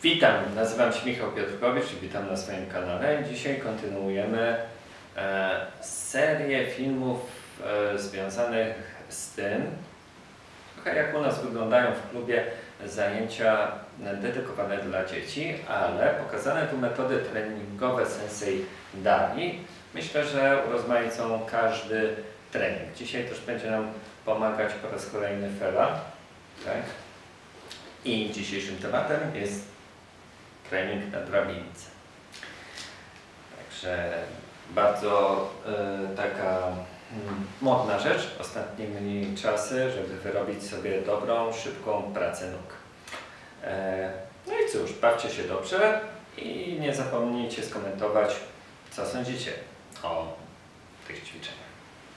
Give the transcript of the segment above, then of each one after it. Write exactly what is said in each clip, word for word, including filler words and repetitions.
Witam, nazywam się Michał Piotrkowicz i witam na swoim kanale. Dzisiaj kontynuujemy e, serię filmów e, związanych z tym, trochę jak u nas wyglądają w klubie zajęcia dedykowane dla dzieci, ale pokazane tu metody treningowe Sensei Dani. Myślę, że urozmaicą każdy trening. Dzisiaj też będzie nam pomagać po raz kolejny Fela. Tak? I dzisiejszym tematem jest trening na drabince. Także bardzo y, taka y, modna rzecz ostatnimi czasy, żeby wyrobić sobie dobrą, szybką pracę nóg. E, no i cóż, bawcie się dobrze i nie zapomnijcie skomentować, co sądzicie o tych ćwiczeniach.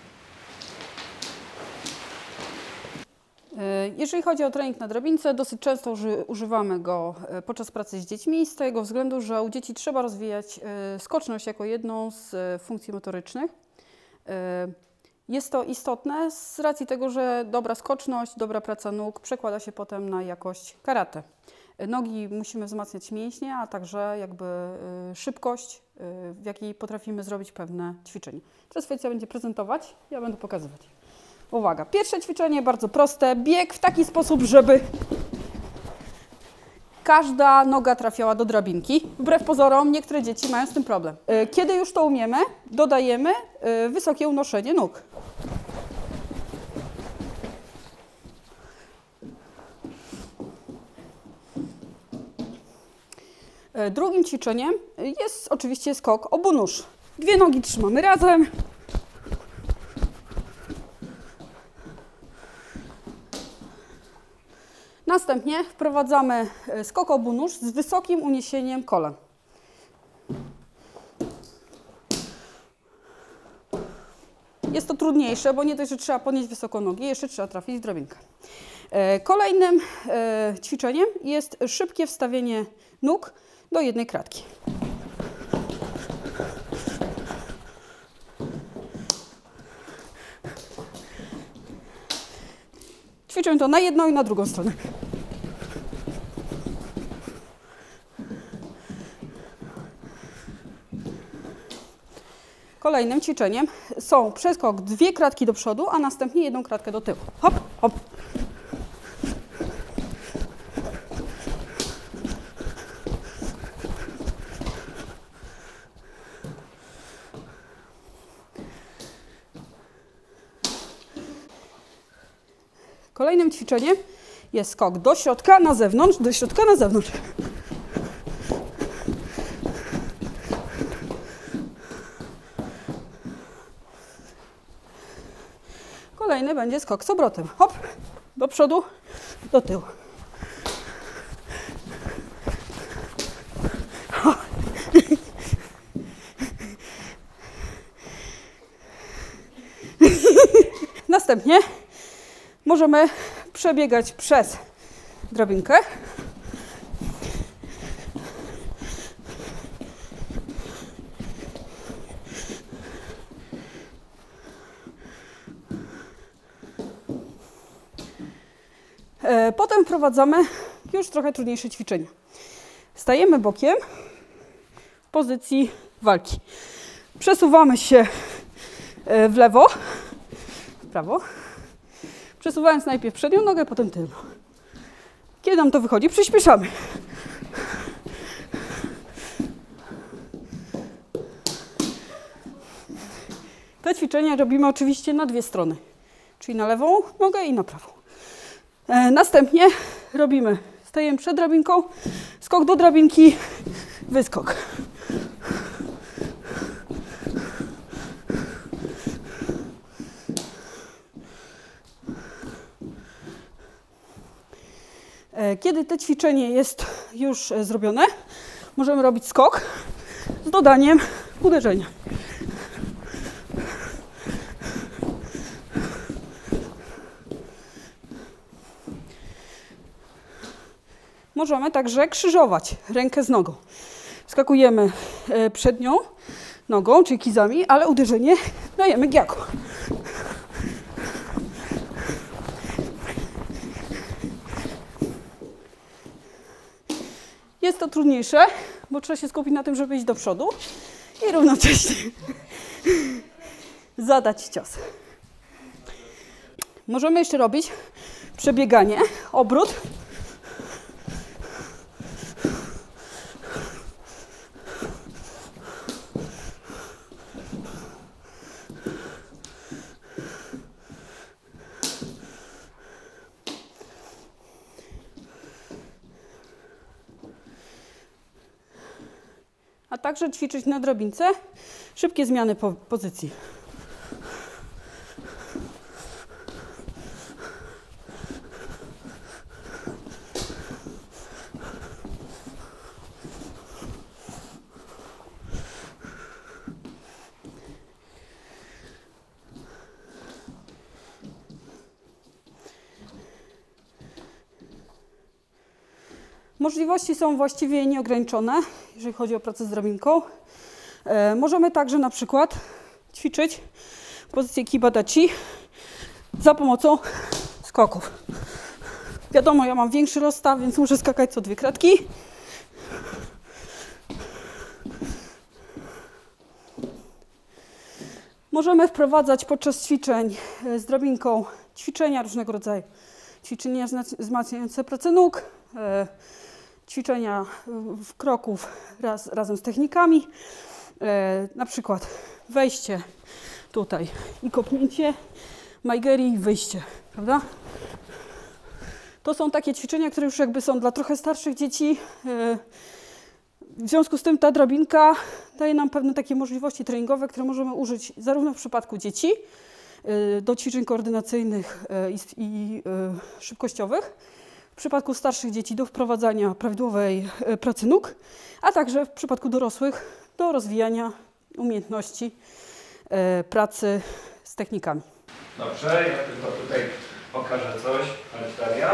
Jeżeli chodzi o trening na drabince, dosyć często używamy go podczas pracy z dziećmi z tego względu, że u dzieci trzeba rozwijać skoczność jako jedną z funkcji motorycznych. Jest to istotne z racji tego, że dobra skoczność, dobra praca nóg przekłada się potem na jakość karate. Nogi musimy wzmacniać mięśnie, a także jakby szybkość, w jakiej potrafimy zrobić pewne ćwiczenie. Teraz Felicja będzie prezentować, ja będę pokazywać. Uwaga, pierwsze ćwiczenie bardzo proste. Bieg w taki sposób, żeby każda noga trafiała do drabinki. Wbrew pozorom niektóre dzieci mają z tym problem. Kiedy już to umiemy, dodajemy wysokie unoszenie nóg. Drugim ćwiczeniem jest oczywiście skok obunóż. Dwie nogi trzymamy razem. Następnie wprowadzamy skok obunóż z wysokim uniesieniem kolan. Jest to trudniejsze, bo nie dość, że trzeba podnieść wysoko nogi, jeszcze trzeba trafić w drabinkę. Kolejnym ćwiczeniem jest szybkie wstawienie nóg do jednej kratki. Ćwiczę to na jedną i na drugą stronę. Kolejnym ćwiczeniem są przeskok dwie kratki do przodu, a następnie jedną kratkę do tyłu. Hop, hop. Kolejnym ćwiczeniem jest skok do środka, na zewnątrz, do środka, na zewnątrz. Kolejny będzie skok z obrotem. Hop, do przodu, do tyłu. Następnie możemy przebiegać przez drabinkę. Potem wprowadzamy już trochę trudniejsze ćwiczenia. Stajemy bokiem w pozycji walki. Przesuwamy się w lewo, w prawo. Przesuwając najpierw przednią nogę, potem tylną. Kiedy nam to wychodzi, przyspieszamy. Te ćwiczenia robimy oczywiście na dwie strony, czyli na lewą nogę i na prawą. E, następnie robimy, stajemy przed drabinką, skok do drabinki, wyskok. Kiedy to ćwiczenie jest już zrobione, możemy robić skok z dodaniem uderzenia. Możemy także krzyżować rękę z nogą. Skakujemy przednią nogą, czyli kizami, ale uderzenie dajemy giaku. Jest to trudniejsze, bo trzeba się skupić na tym, żeby iść do przodu i równocześnie zadać cios. Możemy jeszcze robić przebieganie, obrót. A także ćwiczyć na drabince szybkie zmiany po pozycji. Możliwości są właściwie nieograniczone, jeżeli chodzi o pracę z drabinką. E, możemy także na przykład ćwiczyć pozycję Kibadachi za pomocą skoków. Wiadomo, ja mam większy rozstaw, więc muszę skakać co dwie kratki. Możemy wprowadzać podczas ćwiczeń z drabinką ćwiczenia różnego rodzaju. Ćwiczenia wzmacniające pracę nóg, e, ćwiczenia w kroków raz, razem z technikami, e, na przykład wejście tutaj i kopnięcie, maigeri i wyjście, prawda? To są takie ćwiczenia, które już jakby są dla trochę starszych dzieci. E, w związku z tym ta drabinka daje nam pewne takie możliwości treningowe, które możemy użyć zarówno w przypadku dzieci e, do ćwiczeń koordynacyjnych e, i, i e, szybkościowych, w przypadku starszych dzieci do wprowadzania prawidłowej pracy nóg, a także w przypadku dorosłych do rozwijania umiejętności e, pracy z technikami. Dobrze, ja tylko tutaj pokażę coś. Chodź, Daria.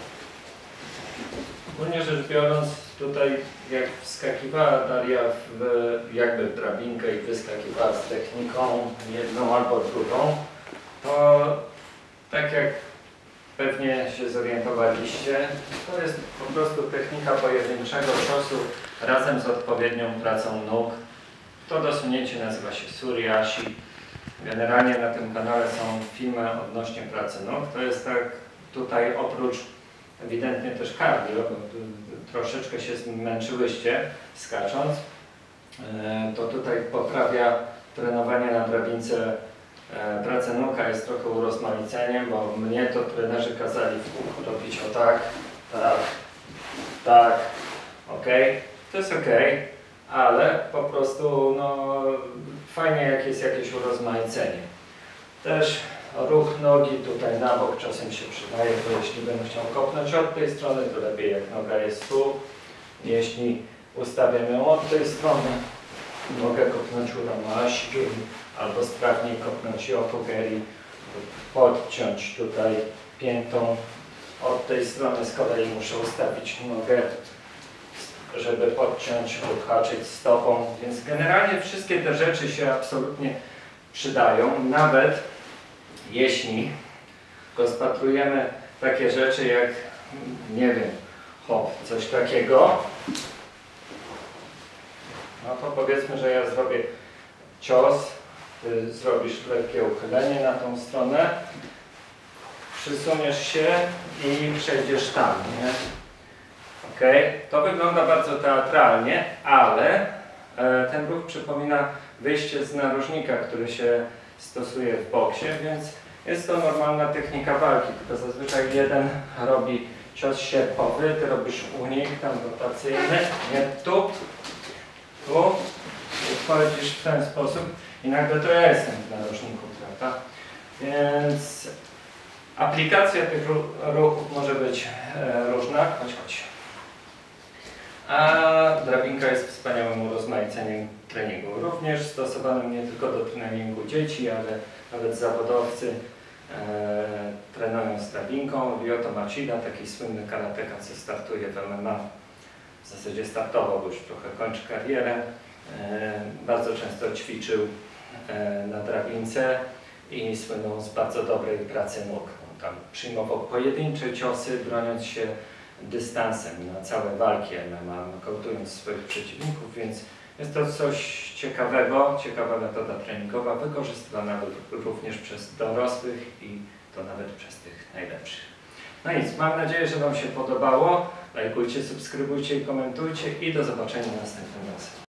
Ogólnie rzecz biorąc, tutaj jak wskakiwała Daria w, jakby w drabinkę i wyskakiwała z techniką jedną albo drugą, to tak jak pewnie się zorientowaliście, to jest po prostu technika pojedynczego ciosu razem z odpowiednią pracą nóg. To dosunięcie nazywa się Suriashi. Generalnie na tym kanale są filmy odnośnie pracy nóg. To jest tak tutaj oprócz ewidentnie też cardio, bo troszeczkę się zmęczyłyście skacząc, to tutaj poprawia trenowanie na drabince pracę nóg, a jest trochę urozmaiceniem, bo mnie to trenerzy kazali w kółko robić o tak, tak, tak, ok, to jest ok, ale po prostu no, fajnie jak jest jakieś urozmaicenie. Też ruch nogi tutaj na bok czasem się przydaje, bo jeśli będę chciał kopnąć od tej strony, to lepiej jak noga jest tu. Jeśli ustawiam ją od tej strony, mogę kopnąć uramasi albo sprawniej kopnąć yokogeri, podciąć tutaj piętą. Od tej strony z kolei muszę ustawić nogę, żeby podciąć lub haczyć stopą, więc generalnie wszystkie te rzeczy się absolutnie przydają, nawet jeśli rozpatrujemy takie rzeczy jak, nie wiem, hop, coś takiego, no to powiedzmy, że ja zrobię cios, ty zrobisz lekkie uchylenie na tą stronę, przysuniesz się i przejdziesz tam, nie? Okay. To wygląda bardzo teatralnie, ale e, ten ruch przypomina wyjście z narożnika, który się stosuje w boksie, więc jest to normalna technika walki, tylko zazwyczaj jeden robi cios sierpowy, ty robisz unik tam rotacyjny, nie tu, tu, i wchodzisz w ten sposób i nagle to ja jestem w narożniku, prawda? Więc aplikacja tych ruchów może być e, różna. Chodź, chodź. A drabinka jest wspaniałym urozmaiceniem treningu. Również stosowanym nie tylko do treningu dzieci, ale nawet zawodowcy e, trenują z drabinką. Ryoto Machida, taki słynny karateka, co startuje w M M A, w zasadzie startował, bo już trochę kończy karierę. E, bardzo często ćwiczył e, na drabince i słynął z bardzo dobrej pracy nóg. On tam przyjmował pojedyncze ciosy, broniąc się dystansem na całe walki M M A, nokautując swoich przeciwników, więc jest to coś ciekawego, ciekawa metoda treningowa, wykorzystywana również przez dorosłych i to nawet przez tych najlepszych. No nic, mam nadzieję, że Wam się podobało. Lajkujcie, subskrybujcie i komentujcie i do zobaczenia następnym razem.